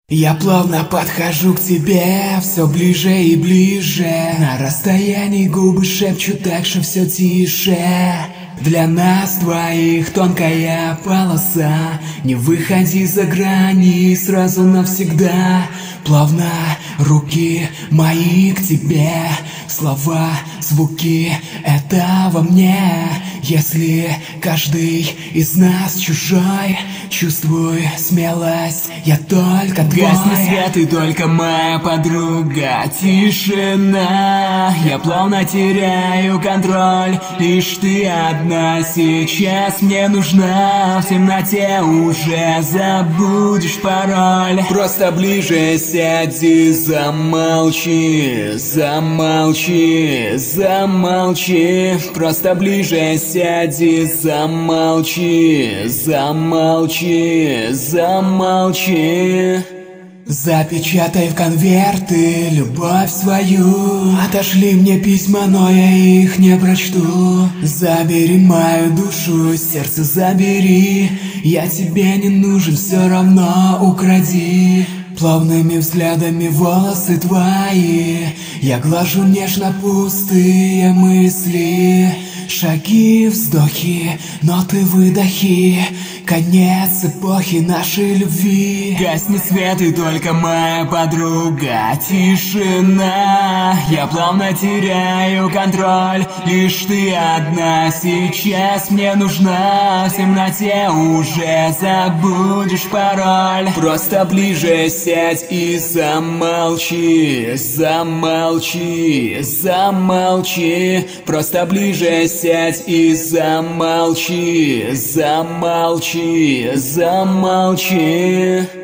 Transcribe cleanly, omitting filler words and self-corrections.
Я плавно подхожу к тебе, все ближе и ближе. На расстоянии губы шепчут, так что все тише. Для нас двоих тонкая полоса. Не выходи за грани сразу навсегда. Плавно руки мои к тебе. Слова, звуки — это во мне. Если каждый из нас чужой, чувствуй смелость, я только твой. Гасни свет, и только моя подруга. Тишина, я плавно теряю контроль. Лишь ты одна сейчас мне нужна. В темноте уже забудешь пароль. Просто ближе сяди, замолчи, замолчи, замолчи. Просто ближе сяди, замолчи, замолчи, замолчи. Запечатай в конверты любовь свою. Отошли мне письма, но я их не прочту. Забери мою душу, сердце забери. Я тебе не нужен, все равно укради. Плавными взглядами волосы твои я глажу нежно пустые мысли. Шаги, вздохи, ноты, выдохи. Конец эпохи нашей любви. Гасни свет, и только моя подруга. Тишина, я плавно теряю контроль. Лишь ты одна сейчас мне нужна. В темноте уже забудешь пароль. Просто ближе сядь и замолчи, замолчи, замолчи. Просто ближе сядь и замолчи, замолчи, замолчи.